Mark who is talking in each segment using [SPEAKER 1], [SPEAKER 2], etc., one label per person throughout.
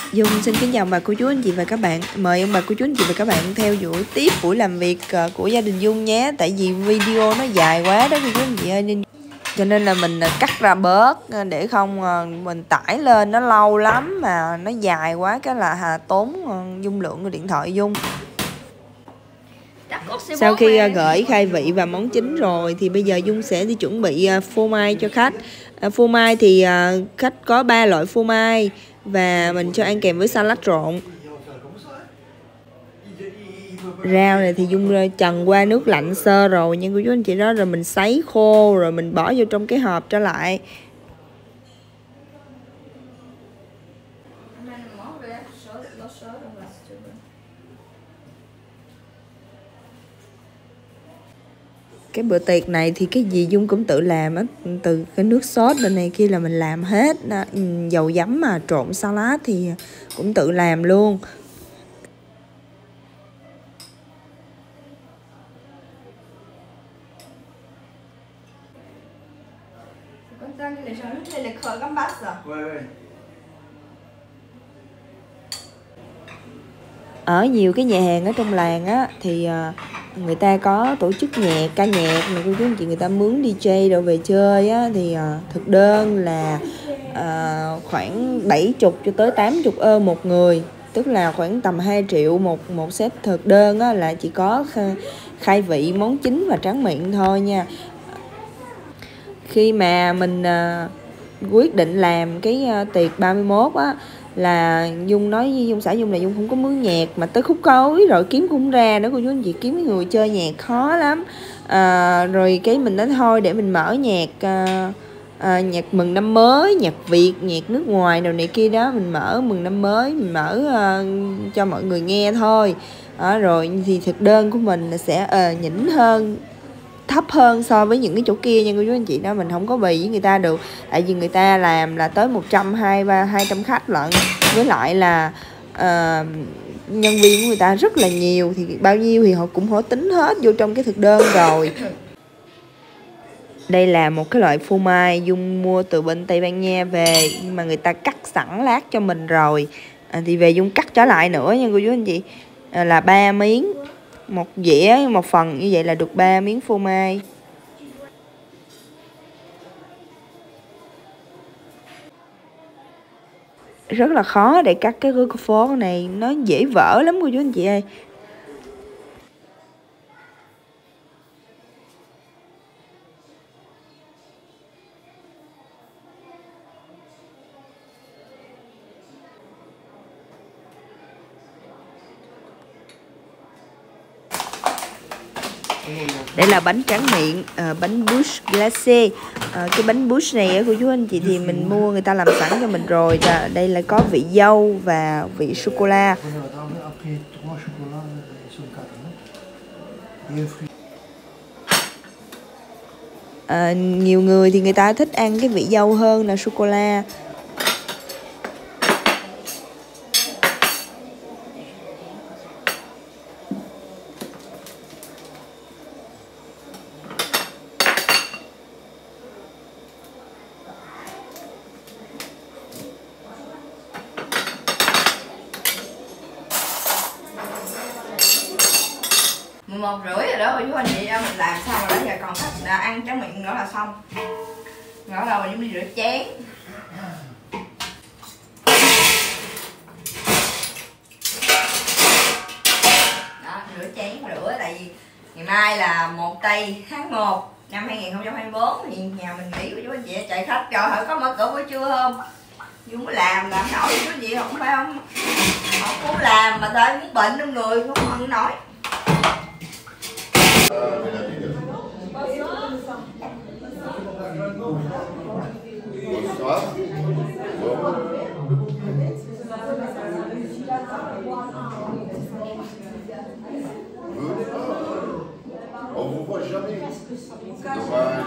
[SPEAKER 1] Dung xin kính chào bà cô chú anh chị và các bạn. Mời ông bà cô chú anh chị và các bạn theo dõi tiếp buổi làm việc của gia đình Dung nhé. Tại vì video nó dài quá đó cô chú anh chị ơi, nên cho nên là mình cắt ra bớt để không mình tải lên nó lâu lắm mà nó dài quá cái là tốn dung lượng của điện thoại Dung. Sau khi gửi khai vị và món chính rồi thì bây giờ Dung sẽ đi chuẩn bị phô mai cho khách. Phô mai thì khách có 3 loại phô mai và mình cho ăn kèm với salad trộn. Rau này thì Dung trần qua nước lạnh sơ rồi nha cô chú anh chị đó, rồi mình sấy khô rồi mình bỏ vô trong cái hộp trở lại. Cái bữa tiệc này thì cái gì Dung cũng tự làm á, từ cái nước sốt bên này kia là mình làm hết, dầu giấm mà trộn salad thì cũng tự làm luôn. Ở nhiều cái nhà hàng ở trong làng á thì người ta có tổ chức ca nhạc mà cô chú anh chị, người ta mướn DJ rồi về chơi á, thì thực đơn là khoảng 70 cho tới 80 ơ một người, tức là khoảng tầm 2 triệu một set thực đơn á, là chỉ có khai vị, món chính và tráng miệng thôi nha. Khi mà mình quyết định làm cái tiệc 31 á, là Dung nói với Dung xã Dung là Dung không có mướn nhạc, mà tới khúc cuối rồi kiếm cũng không ra nữa cô chú anh chị, kiếm người chơi nhạc khó lắm. Rồi cái mình nói thôi để mình mở nhạc nhạc mừng năm mới, nhạc Việt, nhạc nước ngoài đồ này kia đó, mình mở mừng năm mới, mình mở cho mọi người nghe thôi. Rồi thì thực đơn của mình sẽ nhỉnh hơn, thấp hơn so với những cái chỗ kia nha cô chú anh chị đó. Mình không có bì với người ta được, tại vì người ta làm là tới 200 khách lận, với lại là nhân viên của người ta rất là nhiều, thì bao nhiêu thì họ tính hết vô trong cái thực đơn rồi. Đây là một cái loại phô mai Dung mua từ bên Tây Ban Nha về, nhưng mà người ta cắt sẵn lát cho mình rồi, thì về Dung cắt trở lại nữa nha cô chú anh chị, là 3 miếng, một dĩa một phần như vậy là được 3 miếng phô mai. Rất là khó để cắt cái phố này, nó dễ vỡ lắm cô chú anh chị ơi. Đây là bánh tráng miệng, bánh bouche glacé. Cái bánh bouche này cô chú anh chị thì mình mua, người ta làm sẵn cho mình rồi. Đây là có vị dâu và vị sô cô la. Nhiều người thì người ta thích ăn cái vị dâu hơn là sô cô la.
[SPEAKER 2] Một rưỡi rồi đó cô chú anh chị, mình làm xong rồi, giờ còn khách đã ăn tráng miệng nữa là xong. Rồi đầu mình đi rửa chén. Đó, rửa chén rửa, tại vì ngày mai là 1 tây tháng 1 năm 2024 thì nhà mình nghỉ cô chú anh chị, chạy khách trời ơi, có mở cửa buổi trưa không? Dung mới làm nổi chú anh chị, không phải không? Không muốn làm mà thôi muốn bệnh trong người không nổi.
[SPEAKER 3] Bonsoir. On vous voit jamais. Dommage.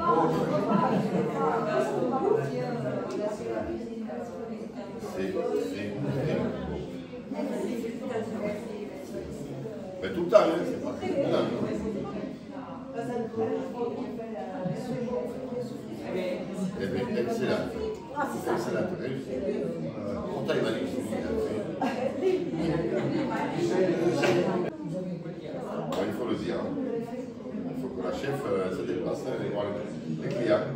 [SPEAKER 3] Mais tout le temps, hein, c'est pas tout le temps. Excellent. Excellent. Pourtant, il va aller. chef se déplace, aller voir les clients.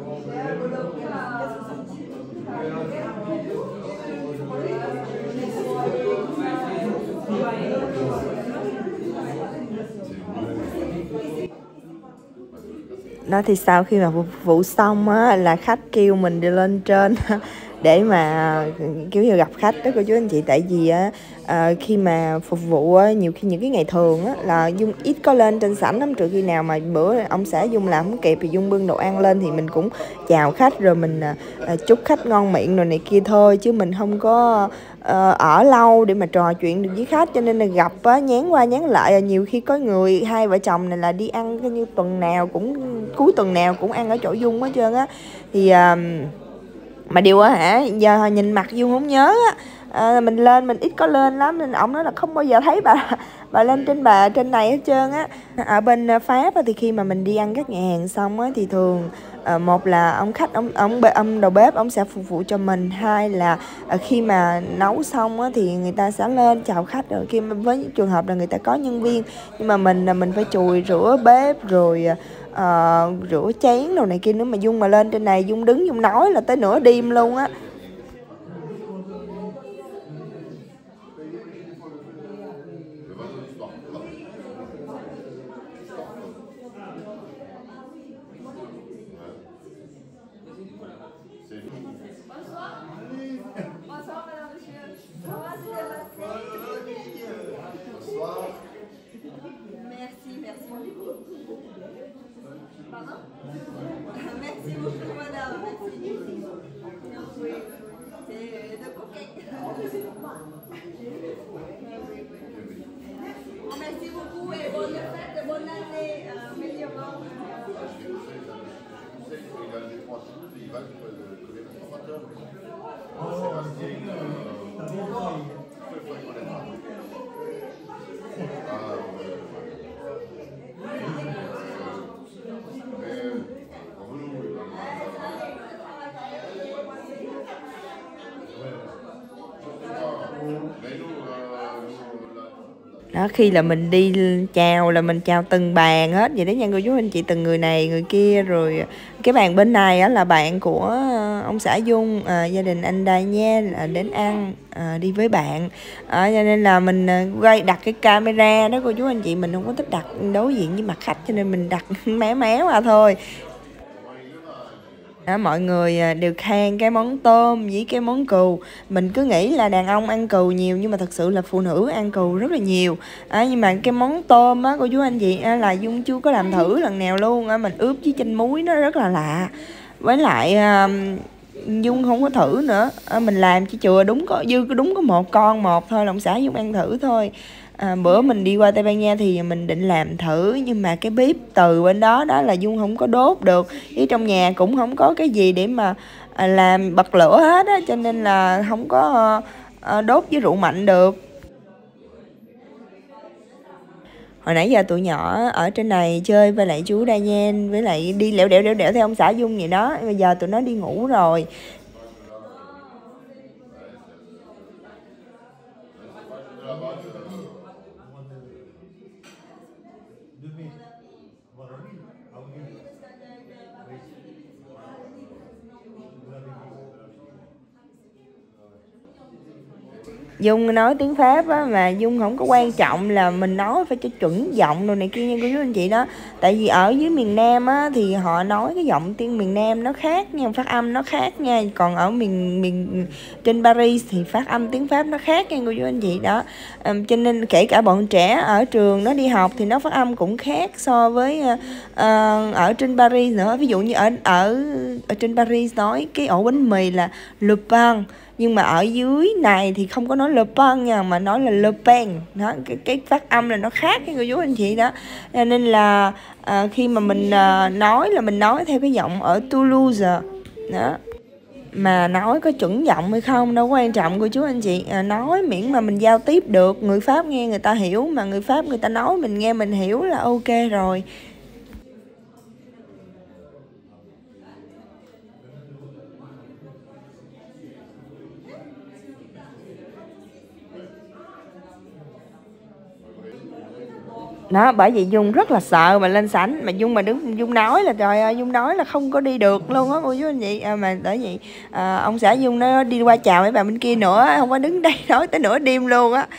[SPEAKER 1] Đó thì sau khi mà phục vụ xong á là khách kêu mình đi lên trên để mà kiểu như gặp khách đó cô chú anh chị. Tại vì á khi mà phục vụ á, nhiều khi những cái ngày thường á là Dung ít có lên trên sảnh lắm, trừ khi nào mà bữa ông xã Dung làm không kịp thì Dung bưng đồ ăn lên thì mình cũng chào khách rồi mình chúc khách ngon miệng rồi này kia thôi, chứ mình không có ở lâu để mà trò chuyện được với khách. Cho nên là gặp á, nhắn qua nhắn lại, nhiều khi có người hai vợ chồng này là đi ăn coi như tuần nào cũng cuối tuần nào cũng ăn ở chỗ Dung hết trơn á. Thì mà điều á hả, giờ nhìn mặt Dung không nhớ á, mình lên mình ít có lên lắm nên ổng nói là không bao giờ thấy bà lên trên này hết trơn á. Ở bên Pháp á, thì khi mà mình đi ăn các nhà hàng xong á thì thường một là ông khách ông đầu bếp ông sẽ phục vụ cho mình, hai là khi mà nấu xong á thì người ta sẽ lên chào khách. Rồi khi với những trường hợp là người ta có nhân viên nhưng mà mình phải chùi rửa bếp rồi rửa chén đồ này kia nữa, mà Dung mà lên trên này Dung đứng Dung nói là tới nửa đêm luôn á.
[SPEAKER 2] Merci beaucoup, madame. Merci. Oui, c'est de coquette. Merci beaucoup et bonne fête, bonne année, meilleurs
[SPEAKER 1] Đó, khi là mình đi chào là mình chào từng bàn hết vậy đó nha cô chú anh chị, từng người này người kia. Rồi cái bàn bên này á là bạn của ông xã Dung, gia đình anh Daniel đến ăn đi với bạn, cho nên là mình quay đặt cái camera đó cô chú anh chị, mình không có thích đặt đối diện với mặt khách cho nên mình đặt méo méo ra thôi. Đó, mọi người đều khen cái món tôm với cái món cừu. Mình cứ nghĩ là đàn ông ăn cừu nhiều nhưng mà thật sự là phụ nữ ăn cừu rất là nhiều. Nhưng mà cái món tôm á cô chú anh chị là Dung chưa có làm thử lần nào luôn. Mình ướp với chanh muối nó rất là lạ. Với lại Dung không có thử nữa. Mình làm chỉ chừa đúng có một con một thôi, là ông xã Dung ăn thử thôi. Bữa mình đi qua Tây Ban Nha thì mình định làm thử nhưng mà cái bếp từ bên đó là Dung không có đốt được, với trong nhà cũng không có cái gì để mà làm bật lửa hết á, cho nên là không có đốt với rượu mạnh được. Hồi nãy giờ tụi nhỏ ở trên này chơi với lại chú Daniel, với lại đi lẻo đẻo theo ông xã Dung vậy đó. Bây giờ tụi nó đi ngủ rồi. Dung nói tiếng Pháp á, mà Dung không có quan trọng là mình nói phải cho chuẩn giọng đồ này kia nha cô chú anh chị đó. Tại vì ở dưới miền Nam á thì họ nói cái giọng tiếng miền Nam nó khác nha, phát âm nó khác nha. Còn ở miền trên Paris thì phát âm tiếng Pháp nó khác nha cô chú anh chị đó. Cho nên kể cả bọn trẻ ở trường nó đi học thì nó phát âm cũng khác so với ở trên Paris nữa. Ví dụ như ở trên Paris nói cái ổ bánh mì là Le Pain, nhưng mà ở dưới này thì không có nói Le Pen nha, mà nói là Le Pen đó. Cái phát âm là nó khác cái cô chú anh chị đó. Cho nên là khi mà mình nói là mình nói theo cái giọng ở Toulouse đó. Mà nói có chuẩn giọng hay không đâu quan trọng cô chú anh chị, nói miễn mà mình giao tiếp được, người Pháp nghe người ta hiểu, mà người Pháp người ta nói mình nghe mình hiểu là ok rồi. Đó, bởi vì Dung rất là sợ mà lên sảnh, mà Dung mà đứng Dung nói là trời ơi, Dung nói là không có đi được luôn á cô chú anh chị. Mà bởi vậy ông xã Dung nó đi qua chào mấy bà bên kia nữa, không có đứng đây nói tới nửa đêm luôn á.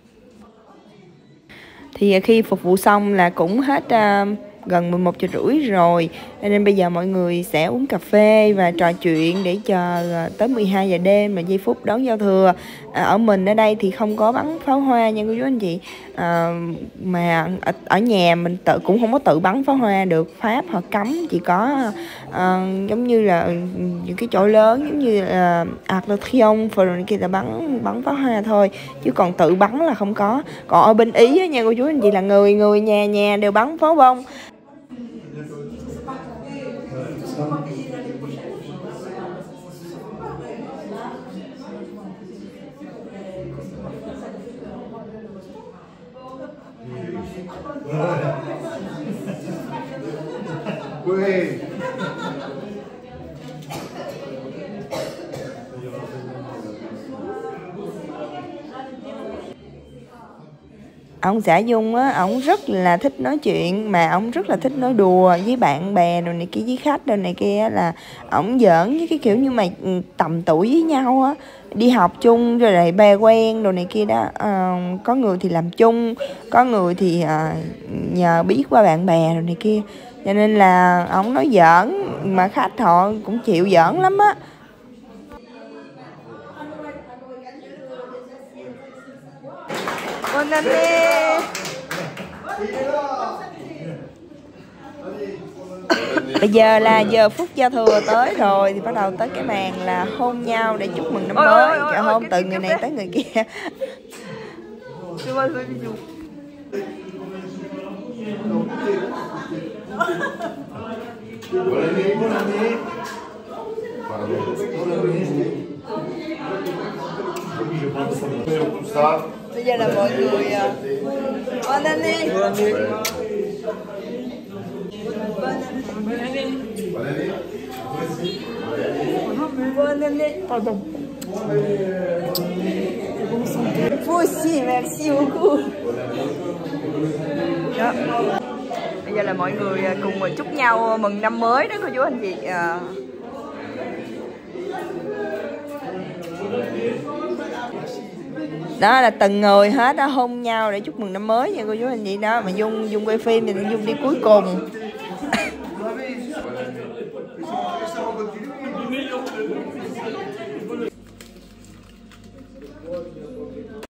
[SPEAKER 1] Thì khi phục vụ xong là cũng hết gần 11:30 rồi, nên bây giờ mọi người sẽ uống cà phê và trò chuyện để chờ tới 12 giờ đêm là giây phút đón giao thừa. Ở mình ở đây thì không có bắn pháo hoa nha cô chú anh chị, mà ở nhà mình cũng không có tự bắn pháo hoa được, Pháp họ cấm, chỉ có giống như là những cái chỗ lớn giống như là Arc de Triomphe rồi kia là bắn pháo hoa thôi, chứ còn tự bắn là không có. Còn ở bên Ý á, nha cô chú anh chị, là người nhà nhà đều bắn pháo bông. Ông xã Dung á, ổng rất là thích nói chuyện, mà ổng rất là thích nói đùa với bạn bè rồi này kia, với khách rồi này kia, là ổng giỡn với cái kiểu như mà tầm tuổi với nhau á, đi học chung rồi lại bè quen rồi này kia đó. Có người thì làm chung, có người thì nhờ biết qua bạn bè rồi này kia, cho nên là ổng nói giỡn mà khách họ cũng chịu giỡn lắm á. Bonne année. Bây giờ là giờ phút giao thừa tới rồi, thì bắt đầu tới cái màn là hôn nhau để chúc mừng năm mới. Trời, hôn từ người này tới người kia. Bây giờ là mọi người Bonne année. Bonne année. Pardon. Vous aussi, merci beaucoup. Đó. Bây giờ là mọi người cùng chúc nhau mừng năm mới đó cô chú anh chị. Đó là từng người hết đó, hôn nhau để chúc mừng năm mới nha cô chú anh chị đó. Mà Dung quay phim thì Dung đi cuối cùng.